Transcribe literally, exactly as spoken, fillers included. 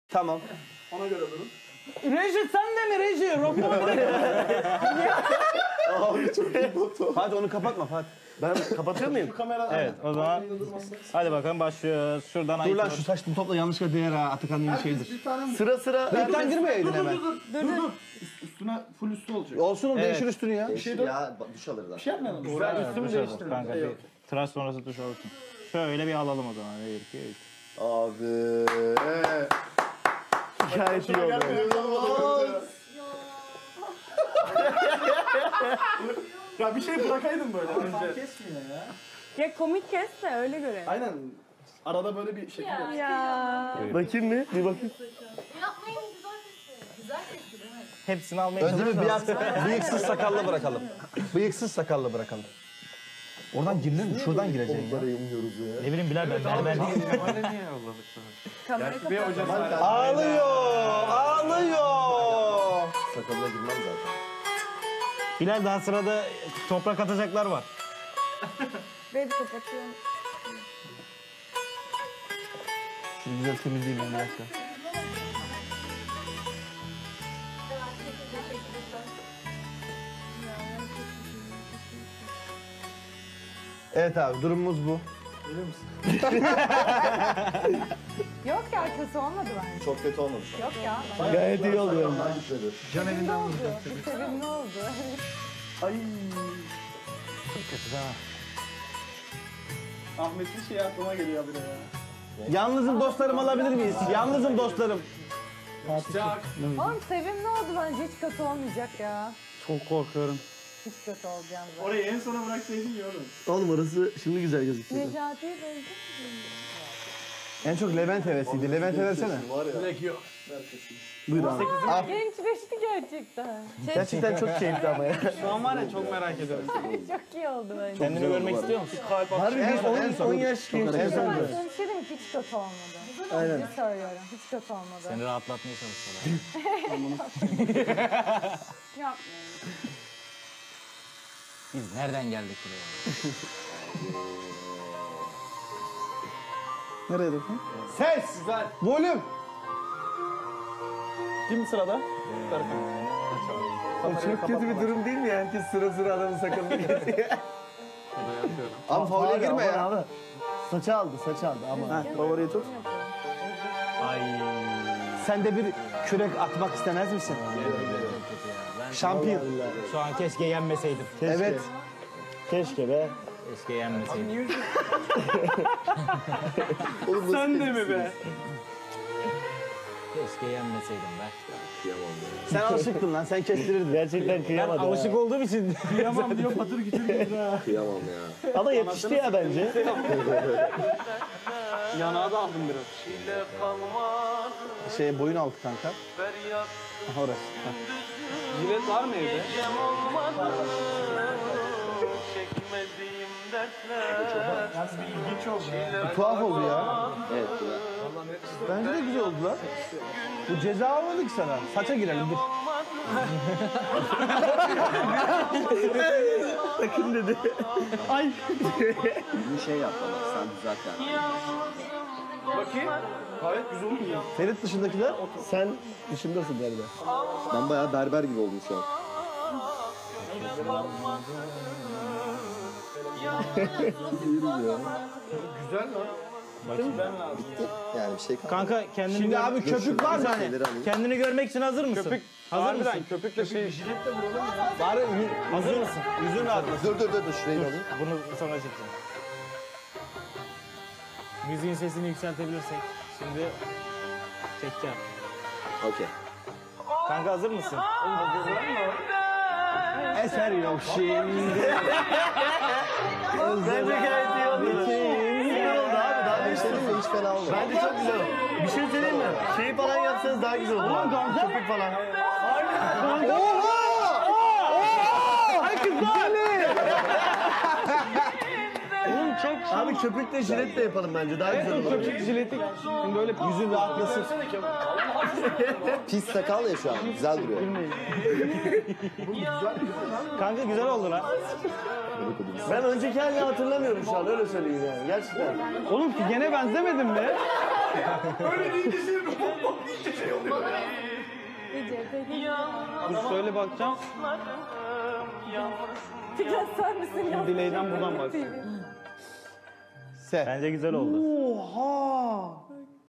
Tamam. Ona göre durun. Reji sen de mi Reji? Abi çok iyi foto. Hadi onu kapatma Fatih. Ben kapatıyor muyum? Kamera Evet o zaman hadi bakalım başlıyoruz. Şuradan Dur lan şu saçını topla yanlışlıkla değer ha. Atakan'ın şeyidir. bir tane Sıra sıra. Lütfen girmeyeydin hemen. dur dur. Üstüne full üstü olacak. Olsun o Evet. değişir üstünü ya. Bir şey Ya ba- duş alırlar. Bir şey yapmayalım. Güzel Üstümü duş değiştirin. alalım kanka. Bir tıraş sonrası duş olsun. Şöyle bir alalım o zaman. Bir, iki, üç. Abi. Gayet iyi oldu. Ya bir şey bırakaydın böyle önce. Kesmiyor ya. Ya komik kes de öyle göre. Aynen. Arada böyle bir şekil yap. Ya. Bakayım mı? Bir bakayım. Yapmayın güzel sesi. Güzel sesi değil mi? Hepsini almaya Özdemir çalışıyoruz. bıyık, bıyıksız sakallı bırakalım. Bıyıksız sakallı bırakalım. Oradan girilir mi? Şuradan gireceksin ya. Onlara yemiyoruz ya. Ne bileyim Bilal ben berber değilim. Kamera kapat. Ağlıyor, ağlıyor. Sakalına girmem zaten. Bilal daha sırada toprak atacaklar var. Ben kapatıyorum. Şimdi güzel temizleyeyim ben bir dakika. Evet abi durumumuz bu. Yok ya kötü olmadı bence. Çok kötü olmamış. Yok ya. Gayet iyi oldu. Sakallar gitmedi. Sevimli oldu. Bir sevimli oldu. Ay. Kötü değil mi? Ahmet'in şey aklıma geliyor bir de ya. Yalnızım dostlarım alabilir miyiz? Yalnızım dostlarım. Oğlum sevimli oldu bence hiç kötü olmayacak ya. Çok korkuyorum. Hiç kötü olacağım zaten. Orayı en sona bıraksaydın iyi olur. Oğlum orası şimdi güzel gözüküyor. Necati'ye benziyor. En çok Levent hevesiydi. Levent'e versene. Var ya. Direkt yok. Buyur abi. Gençleşti gerçekten. Gerçekten çok keyifli ama ya. Şu an var ya çok merak ediyorum. Çok iyi oldu bence. Kendini görmek istiyor musun? Harbi En son, en biz son. on yaş genç. En son. Ben sana bir şey diyeyim mi? Hiç kötü olmadı. Aynen. Ciddi söylüyorum. Hiç kötü olmadı. Seni rahatlatmaya çalışıyorlar. Yapmayın. Biz nereden geldik buraya? Nereye dokun? Ses! Güzel. Volüm! Kim sırada? Çok kötü bir durum değil mi ya? Herkes sıra sıra adamın sakalını kesiyor. Abi faule Abi, girme aman ya. Abi. Saçı aldı, saçı aldı ama. Favorayı tut. Ay. Sen de bir kürek atmak istemez misin? Ben Şampiyon. şu an keşke yenmeseydim. Keşke. Evet. Keşke be. Keşke yenmeseydim. Oğlum, Sen de mi be? Keşke yenmeseydim be. Sen alışıktın lan. Sen kestirirdin. Gerçekten Ben kıyamadı. alışık olduğum için. Kıyamam diyor patır kütür gibi ha. Kıyamam ya. Ama yakıştı ya bence. Yanağı da aldım biraz. Şey boyun altı kanka. Aha orası. Ha. Jilet var mı evde? Yalnız bir ilginç oldu ya. Tuhaf oldu ya. Evet güzel. Bence de güzel oldu lan. Bu ceza olmadı ki sana. Saça girelim dur. Sakın dedi. Ay. Bir şey yap bana. Sen düzelt yani. Bakayım. Gayet güzel olmuyor. Ferit dışındakiler. Sen dışındasın galiba. Ben bayağı berber gibi oldum şu an. Güzel lan. Bakayım. Bitti. Yani bir şey kalmadı. Kanka kendini Şimdi gör- abi köpük var mı hani? Şeyleri alayım. kendini görmek için hazır mısın? Köpük. Hazır mısın? Köpükle şey. Jiletle vuralım mı? Bari yü- Hazır mısın? yüzün rahatlasın. Dur dur dur dur şurayı alayım. Bunu sonra çekeceğim. Müziğin sesini yükseltebilirsek. Şimdi çekeceğim. Okey. Kanka hazır mısın? Eser yok şimdi. Bence gayet iyi oldu. İyi oldu abi. Daha Ben bir şey diyeyim mi? Hiç fena olmadı. Bence çok güzel oldu. Bir şey söyleyeyim mi? Şeyi falan yapsanız daha güzel olur. Köpük falan. Oğlum çok Abi köpükle jilet de yapalım bence. Daha güzel olur. köpük jiletik. Şimdi böyle yüzün rahatlasın. Pis sakal ya şu an. Güzel duruyor. Kanka güzel oldu lan. Ben önceki halini hatırlamıyorum şu an. Öyle söyleyeyim yani. Gerçekten. Oğlum ki gene benzemedim mi? Öyle deyince şey İyice peki. Dur şöyle bakacağım. Fikret sen misin ya? Delay'den buradan bak. Se. Bence güzel oldu. Oha!